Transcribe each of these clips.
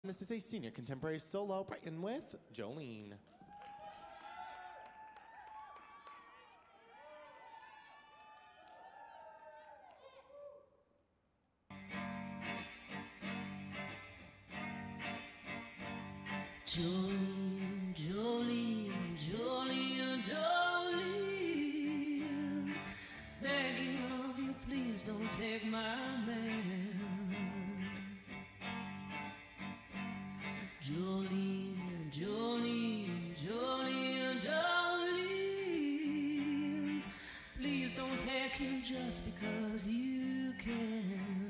This is a senior contemporary solo, Bryten with Jolene. Jolene, Jolene, Jolene, Jolene, begging of you, please don't take my man. Jolene, Jolene, Jolene, Jolene, please don't take him just because you can.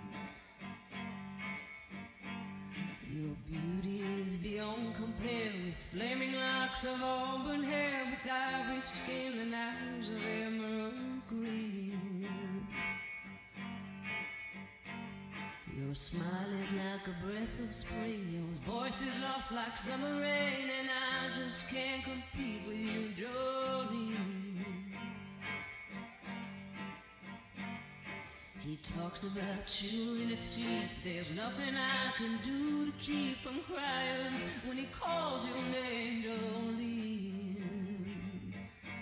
Your beauty is beyond compare, with flaming locks of auburn hair, with ivory skin and eyes of emerald green. Your smile is like a breath of spring, your voice is soft like summer rain, and I just can't compete with you, Jolene. He talks about you in his sleep, there's nothing I can do to keep from crying when he calls your name, Jolene.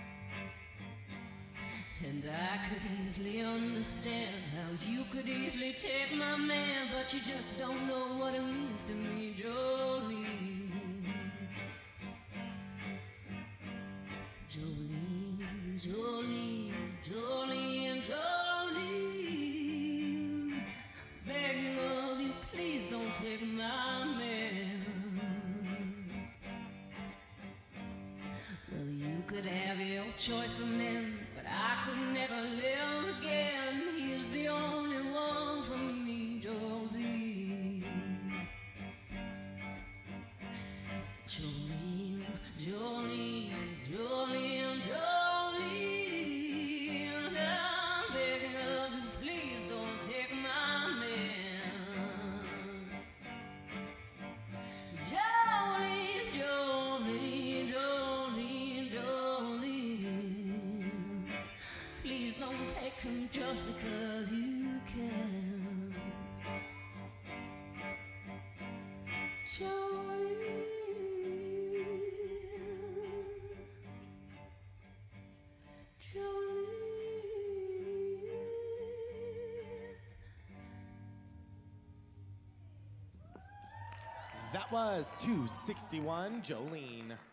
And I could easily understand how you could easily take my man, but you just don't know what it means to me, Jolene. Jolene, Jolene, Jolene, Jolene, begging of you, please don't take my man. Well, you could have your choice of men, but I could never live again. He's the only one for me, Jolene. Jolene, Jolene, Jolene, Jolene, I'm begging of you, please don't take my man. Jolene, Jolene, Jolene, Jolene, please don't take him just because you can. Jolene, Jolene. That was 261 Jolene.